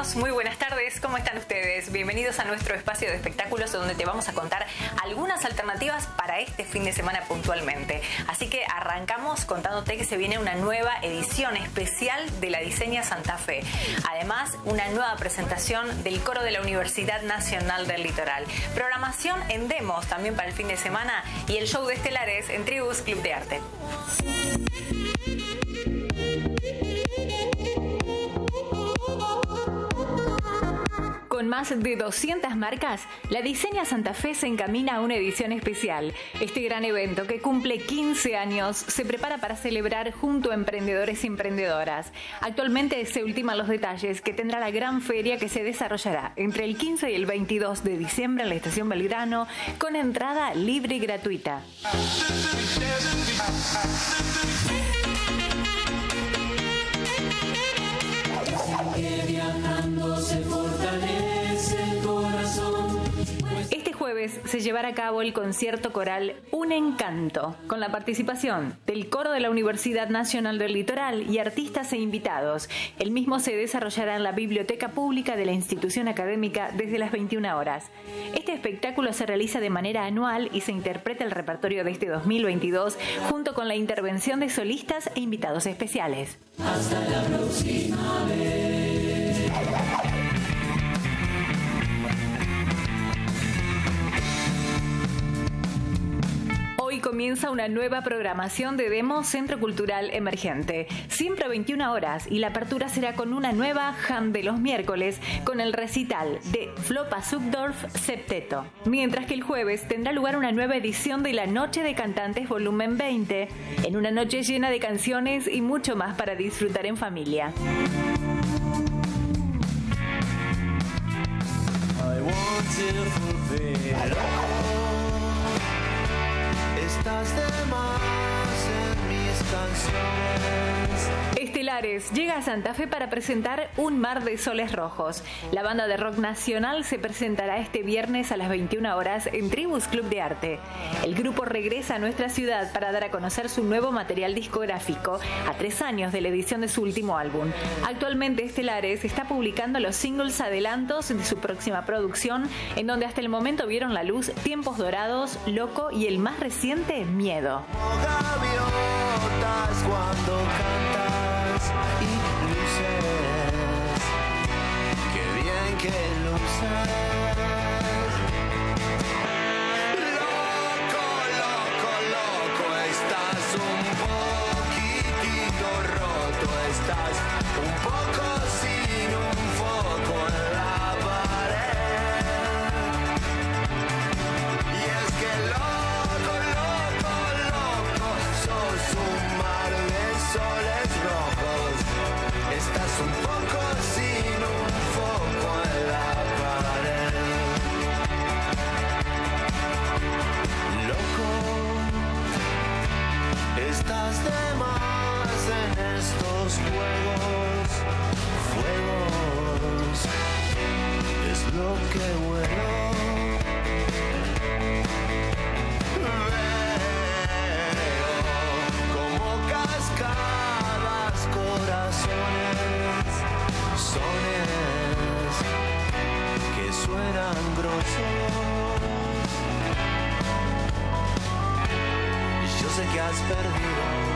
amigos, muy buenas tardes, ¿cómo están ustedes? Bienvenidos a nuestro espacio de espectáculos donde te vamos a contar algunas alternativas para este fin de semana puntualmente. Así que arrancamos contándote que se viene una nueva edición especial de la Diseña Santa Fe. Además, una nueva presentación del coro de la Universidad Nacional del Litoral. Programación en demos también para el fin de semana y el show de estelares en Tribus Club de Arte. Con más de 200 marcas, la Diseña Santa Fe se encamina a una edición especial. Este gran evento, que cumple 15 años, se prepara para celebrar junto a emprendedores y emprendedoras. Actualmente se ultiman los detalles que tendrá la gran feria que se desarrollará entre el 15 y el 22 de diciembre en la Estación Belgrano, con entrada libre y gratuita. Este jueves se llevará a cabo el concierto coral Un Encanto, con la participación del coro de la Universidad Nacional del Litoral y artistas e invitados. El mismo se desarrollará en la biblioteca pública de la institución académica desde las 21 horas. Este espectáculo se realiza de manera anual y se interpreta el repertorio de este 2022 junto con la intervención de solistas e invitados especiales. Hasta la próxima vez. Hoy comienza una nueva programación de Demo Centro Cultural Emergente. Siempre a 21 horas y la apertura será con una nueva jam de los miércoles con el recital de Flopa Zuckdorf Septeto. Mientras que el jueves tendrá lugar una nueva edición de la Noche de Cantantes Volumen 20, en una noche llena de canciones y mucho más para disfrutar en familia. Estás de más en mis canciones. Estelares llega a Santa Fe para presentar Un Mar de Soles Rojos. La banda de rock nacional se presentará este viernes a las 21 horas en Tribus Club de Arte. El grupo regresa a nuestra ciudad para dar a conocer su nuevo material discográfico a 3 años de la edición de su último álbum. Actualmente Estelares está publicando los singles adelantos de su próxima producción, en donde hasta el momento vieron la luz Tiempos Dorados, Loco y el más reciente, Miedo. Como gaviotas cuando cantas y luces, qué bien que luces. Loco, loco, loco, estás un poquitito roto, estás un poco sin un foco en la pared. Y es que loco, loco, loco, sos un mar de soles rojos. Estás un poco sin un foco en la pared. Loco, estás de más en estos juegos. Fuegos es lo que huelo. Cascadas, corazones, sones que suenan grosos. Yo sé que has perdido